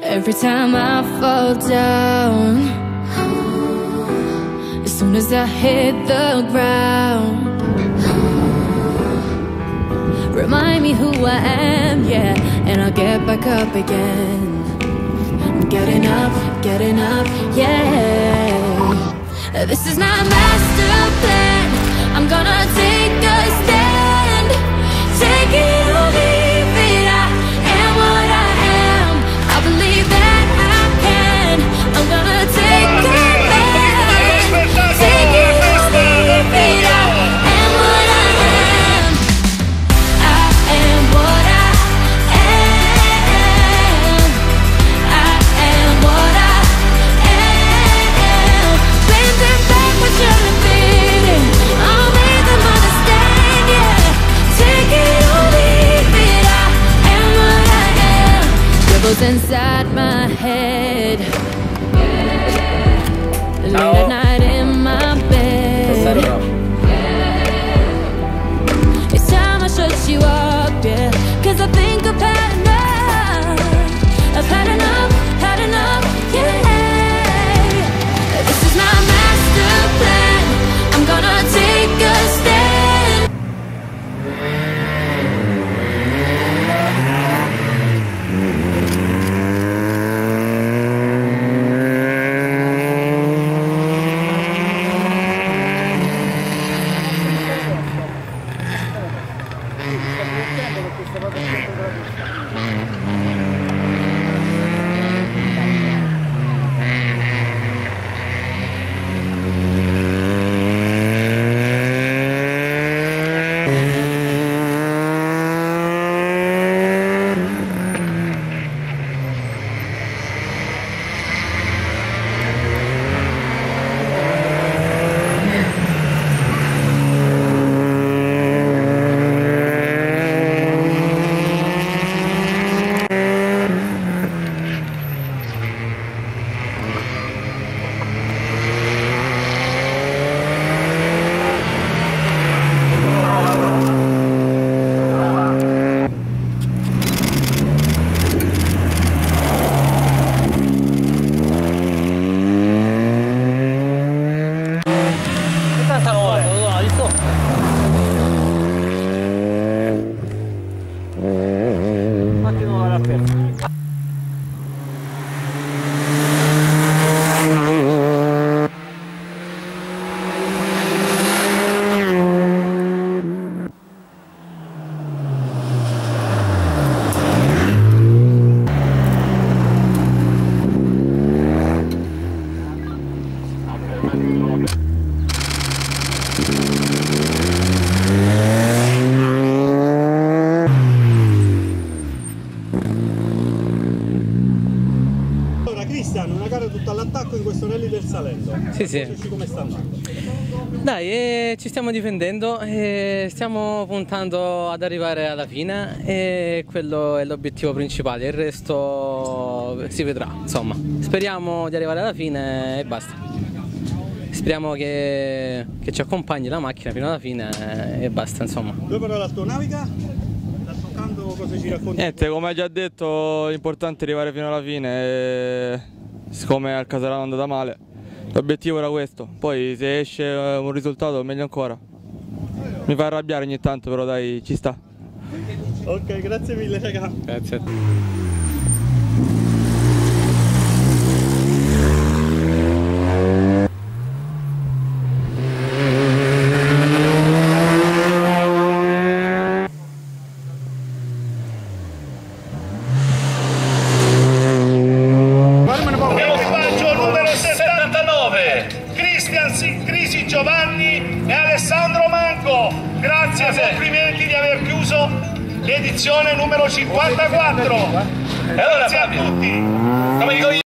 Every time I fall down, as soon as I hit the ground, remind me who I am, yeah, and I'll get back up again. I'm getting up, yeah. This is not a master plan. I'm gonna take a stand. Take it or leave it. I am what I am. I believe that I can. I'm gonna take a stand. Take it or leave it. I am what I am. I am what I am. I am what I am. Bending backwards, you're repeating. I'll make them understand, yeah. Take it or leave it. I am what I am. Dribbles inside my head. Late at night in my bed. It's time I shut you up, yeah. 'Cause I think I've had enough. I've had enough, yeah. This is my master plan. I'm gonna take a stand. Cristian, una gara tutta all'attacco in questo rally del Salento. Sì. Come sta andando? Dai, ci stiamo difendendo e stiamo puntando ad arrivare alla fine e quello è l'obiettivo principale, il resto si vedrà, insomma. Speriamo di arrivare alla fine e basta. Speriamo che ci accompagni la macchina fino alla fine e basta, insomma. Due parole al tuo naviga? Sta toccando, cosa ci racconti? Niente, come hai già detto, l'importante è arrivare fino alla fine e siccome al Caserano è andata male, l'obiettivo era questo. Poi se esce un risultato meglio ancora. Mi fa arrabbiare ogni tanto, però dai, ci sta. Ok, grazie mille raga. Grazie a te. Crisi Giovanni e Alessandro Manco, grazie e complimenti di aver chiuso l'edizione numero 54. E allora, grazie a tutti. Come dico io